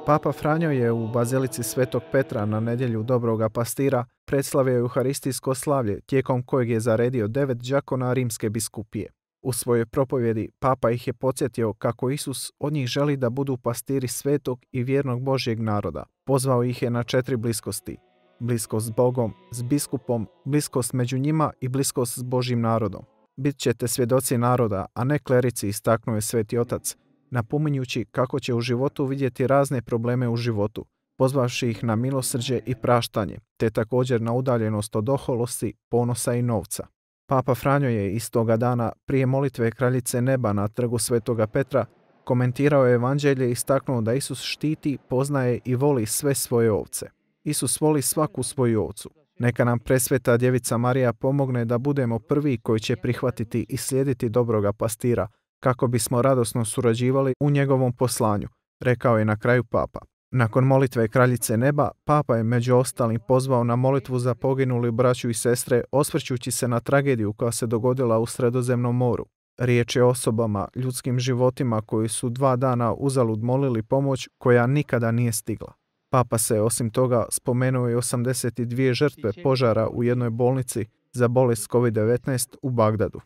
Papa Franjo je u Bazilici Svetog Petra na nedjelju Dobroga pastira predslavio euharistijsko slavlje, tijekom kojeg je zaredio 9 đakona rimske biskupije. U svojoj propovjedi Papa ih je podsjetio kako Isus od njih želi da budu pastiri svetog i vjernog Božjeg naroda. Pozvao ih je na 4 bliskosti: bliskost s Bogom, s biskupom, bliskost među njima i bliskost s Božjim narodom. Bit ćete svjedoci naroda, a ne klerici, istaknuo je Sveti Otac, napominjući kako će u životu vidjeti razne probleme u životu, pozvavši ih na milosrđe i praštanje, te također na udaljenost od oholosti, ponosa i novca. Papa Franjo je istoga dana, prije molitve Kraljice neba na trgu Svetoga Petra, komentirao je evanđelje i istaknuo da Isus štiti, poznaje i voli sve svoje ovce. Isus voli svaku svoju ovcu. Neka nam presveta Djevica Marija pomogne da budemo prvi koji će prihvatiti i slijediti dobroga pastira, kako bismo radosno surađivali u njegovom poslanju, rekao je na kraju Papa. Nakon molitve Kraljice neba, Papa je među ostalim pozvao na molitvu za poginuli braću i sestre, osvrćući se na tragediju koja se dogodila u Sredozemnom moru. Riječ je o osobama, ljudskim životima koji su 2 dana uzalud molili pomoć koja nikada nije stigla. Papa se osim toga spomenuo i 82 žrtve požara u jednoj bolnici za bolest COVID-19 u Bagdadu.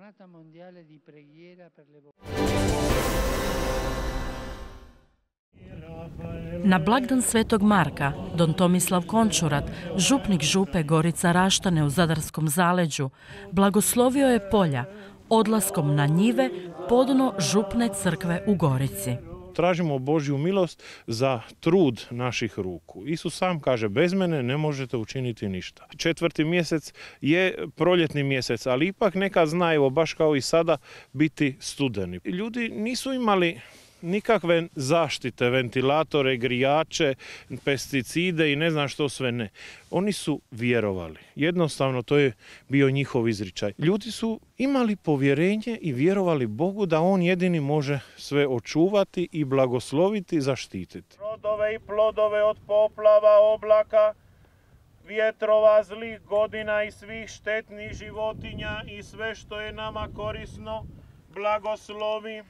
Na blagdan Svetog Marka, don Tomislav Končurat, župnik župe Gorica Raštane u Zadarskom zaleđu, blagoslovio je polja odlaskom na njive podno župne crkve u Gorici. Tražimo Božju milost za trud naših ruku. Isus sam kaže, bez mene ne možete učiniti ništa. 4. mjesec je proljetni mjesec, ali ipak neka zna, evo baš kao i sada, biti studeni. Ljudi nisu imali nikakve zaštite, ventilatore, grijače, pesticide i ne znam što sve ne. Oni su vjerovali. Jednostavno to je bio njihov izričaj. Ljudi su imali povjerenje i vjerovali Bogu da On jedini može sve očuvati i blagosloviti, zaštititi. Rodove i plodove od poplava, oblaka, vjetrova, zlih godina i svih štetnih životinja i sve što je nama korisno, blagoslovi.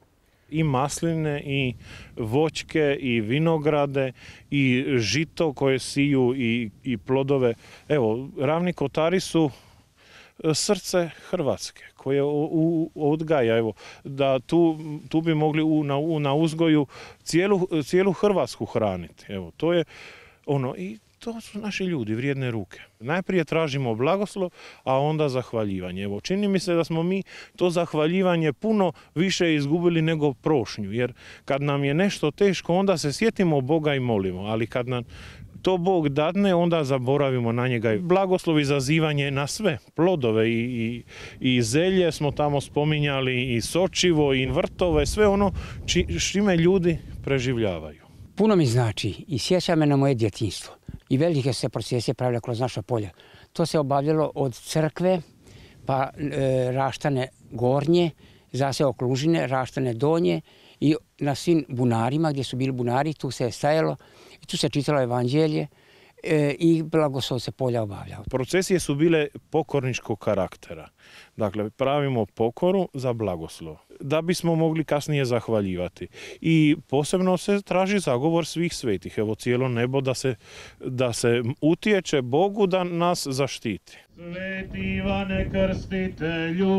I masline, i voćke, i vinograde, i žito koje siju, i plodove. Evo, Ravni Kotari su srce Hrvatske koje odgaja. Evo, da tu bi mogli na uzgoju cijelu Hrvatsku hraniti. Evo, to je ono, i to su naši ljudi, vrijedne ruke. Najprije tražimo blagoslov, a onda zahvaljivanje. Evo, čini mi se da smo mi to zahvaljivanje puno više izgubili nego prošnju, jer kad nam je nešto teško, onda se sjetimo Boga i molimo, ali kad nam to Bog dadne, onda zaboravimo na njega. Blagoslov izazivanje na sve, plodove i zelje smo tamo spominjali, i sočivo, i vrtove, sve ono čime ljudi preživljavaju. Puno mi znači i sjeća me na moje djetinjstvo. I velike se procesije pravile kroz naša polja. To se obavljalo od crkve, pa Raštane gornje, zaseo Klužine, Raštane donje i na svim bunarima gdje su bili bunari, tu se je stajalo i tu se čitalo evanđelje i blagoslov se polja obavljao. Procesije su bile pokorničkog karaktera. Dakle, pravimo pokoru za blagoslov, da bismo mogli kasnije zahvaljivati. I posebno se traži zagovor svih svetih. Evo, cijelo nebo da se utječe Bogu da nas zaštiti. Sveti Ivane Krstitelju,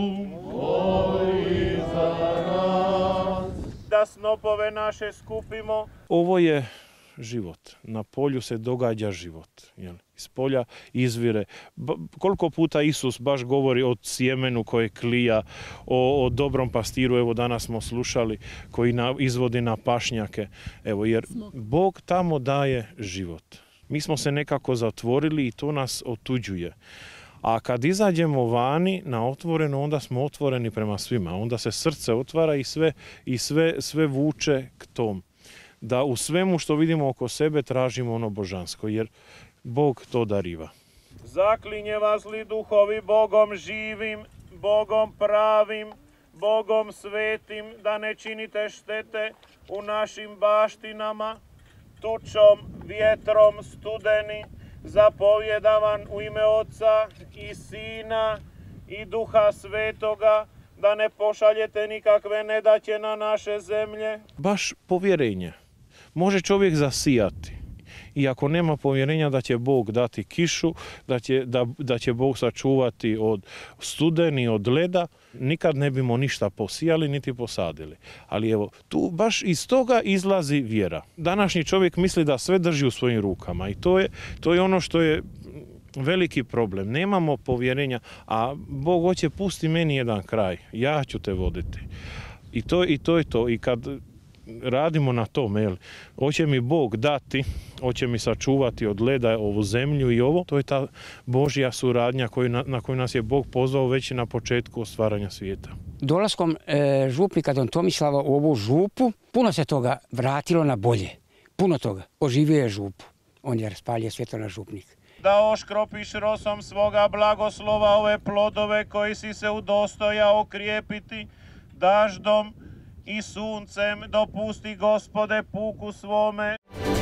moli za nas. Da snopove naše skupimo. Ovo je život. Na polju se događa život. Iz polja izvire. Koliko puta Isus baš govori o sjemenu koje klija, o dobrom pastiru, evo danas smo slušali, koji izvodi na pašnjake. Evo, jer Bog tamo daje život. Mi smo se nekako zatvorili i to nas otuđuje. A kad izađemo vani na otvoreno, onda smo otvoreni prema svima. Onda se srce otvara i sve vuče k tom. Da u svemu što vidimo oko sebe tražimo ono božansko, jer Bog to dariva. Zaklinje vas li duhovi Bogom živim, Bogom pravim, Bogom svetim, da ne činite štete u našim baštinama, tučom, vjetrom, studeni, zapovjedavan u ime Oca i Sina i Duha Svetoga, da ne pošaljete nikakve nedaće na naše zemlje. Baš povjerenje. može čovjek zasijati. I ako nema povjerenja da će Bog dati kišu, da će Bog sačuvati od studeni, od leda, nikad ne bimo ništa posijali niti posadili. Ali evo, tu baš iz toga izlazi vjera. Današnji čovjek misli da sve drži u svojim rukama i to je ono što je veliki problem. Nemamo povjerenja, a Bog hoće pusti meni jedan kraj, ja ću te voditi. I to je to. I kad radimo na tome, hoće mi Bog dati, hoće mi sačuvati od leda ovu zemlju i ovo, to je ta Božja suradnja na koju nas je Bog pozvao već na početku stvaranja svijeta. Dolaskom župnika don Tomislava u ovu župu, puno se toga vratilo na bolje. Puno toga. Oživio je župu. On je raspalio svjetlo na župnik. Da oškropiš rosom svoga blagoslova ove plodove koji si se udostojao okrijepiti, daždom i suncem dopusti, Gospode, puku svome.